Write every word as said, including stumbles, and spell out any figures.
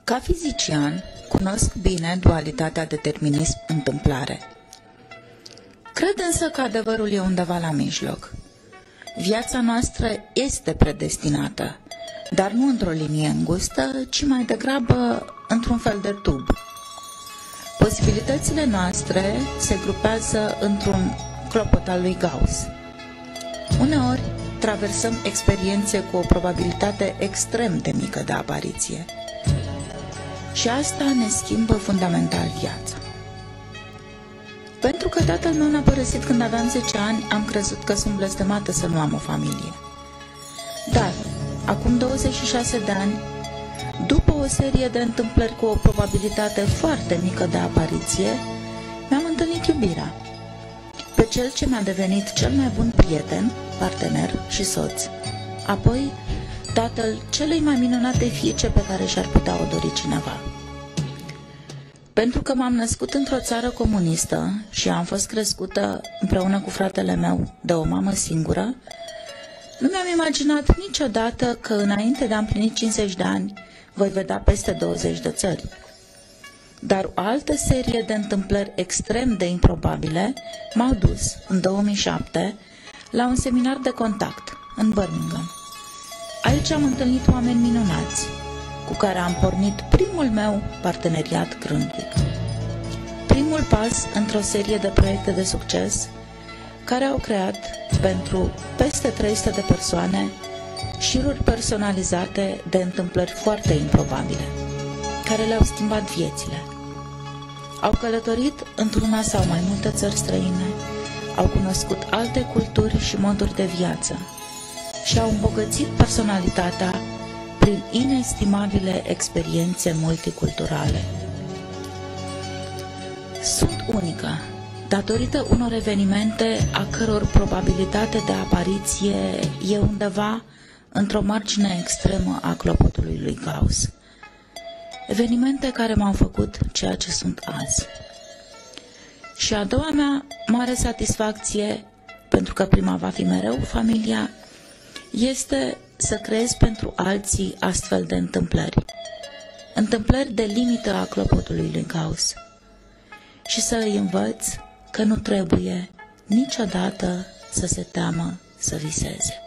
Ca fizician, cunosc bine dualitatea determinism-întâmplare. Cred însă că adevărul e undeva la mijloc. Viața noastră este predestinată, dar nu într-o linie îngustă, ci mai degrabă într-un fel de tub. Posibilitățile noastre se grupează într-un clopot al lui Gauss. Uneori traversăm experiențe cu o probabilitate extrem de mică de apariție. Și asta ne schimbă fundamental viața. Pentru că tatăl meu ne-a părăsit când aveam zece ani, am crezut că sunt blestemată să nu am o familie. Dar, acum douăzeci și șase de ani, după o serie de întâmplări cu o probabilitate foarte mică de apariție, mi-am întâlnit iubirea. Pe cel ce mi-a devenit cel mai bun prieten, partener și soț. Apoi, tatăl celei mai minunate fiice pe care și-ar putea o dori cineva. Pentru că m-am născut într-o țară comunistă și am fost crescută împreună cu fratele meu de o mamă singură, nu mi-am imaginat niciodată că înainte de a împlini cincizeci de ani voi vedea peste douăzeci de țări. Dar o altă serie de întâmplări extrem de improbabile m-au dus, în două mii șapte, la un seminar de contact, în Birmingham. Aici am întâlnit oameni minunați, cu care am pornit primul meu parteneriat grândic. Primul pas într-o serie de proiecte de succes care au creat pentru peste trei sute de persoane șiruri personalizate de întâmplări foarte improbabile, care le-au schimbat viețile. Au călătorit într-una sau mai multe țări străine, au cunoscut alte culturi și moduri de viață și au îmbogățit personalitatea prin inestimabile experiențe multiculturale. Sunt unică, datorită unor evenimente a căror probabilitate de apariție e undeva într-o margine extremă a clopotului lui Gauss. Evenimente care m-au făcut ceea ce sunt azi. Și a doua mea mare satisfacție, pentru că prima va fi mereu familia, este să creez pentru alții astfel de întâmplări. Întâmplări de limită a clopotului lui Gauss. Și să îi învăț că nu trebuie niciodată să se teamă să viseze.